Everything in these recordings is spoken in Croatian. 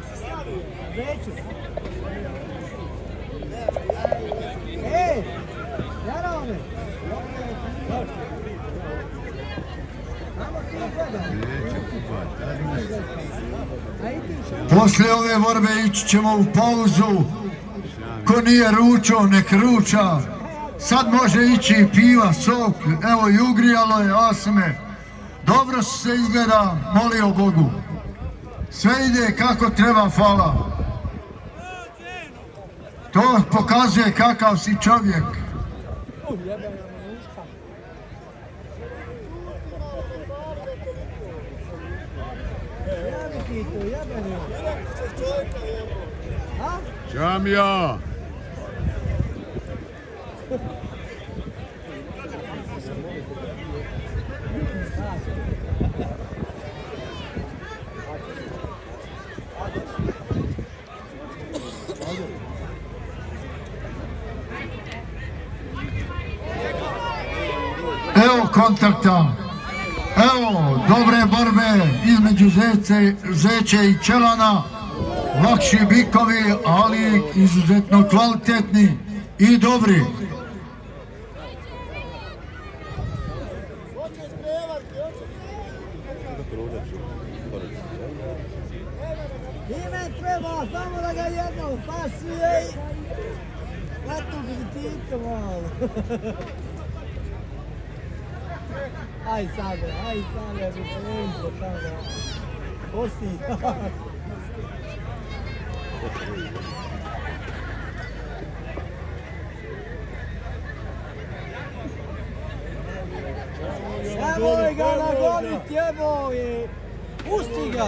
Poslije ove borbe ići ćemo u pauzu. Ko nije ručao, nek ruča. Sad može ići i piva, sok. Evo i ugrijalo je Asime. Dobro se izgleda, molio Bogu. Sve ide kako treba, hvala. To pokazuje kakav si čovjek. Šamija! Evo kontakta, evo dobre borbe između Zeće i Čelana, lakši bikovi, ali izuzetno kvalitetni i dobri. Ime treba samo da ga jednom pasuje i letu gziticu malo. Aj Sabe, butelenko tamo. Osi. Nemoj ga nagoniti, jeboj! Pusti ga!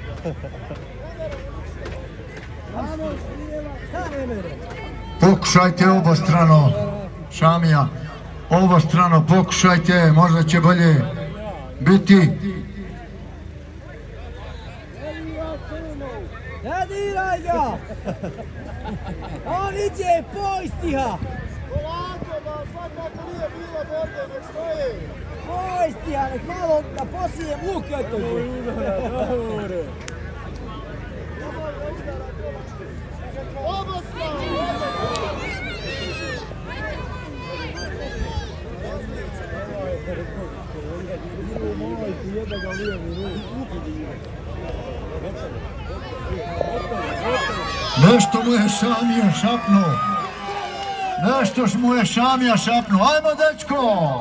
Pokušajte obostrano, Šamija, obostrano pokušajte, možda će bolje biti. Ne diraj ga! On iđe, pojsti ga! Polako, da svakako nije bilo borbe, nek stoje! Pojsti ga, nek malo da posijem luk, eto je! Nešto mu je Šamija šapnuo. Nešto mu je Šamija šapnuo. Ajmo, dečko!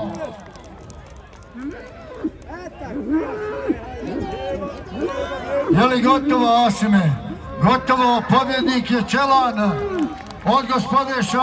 Je li gotovo, Asime? Gotovo, pobjednik je Čelan od gospode Šamija.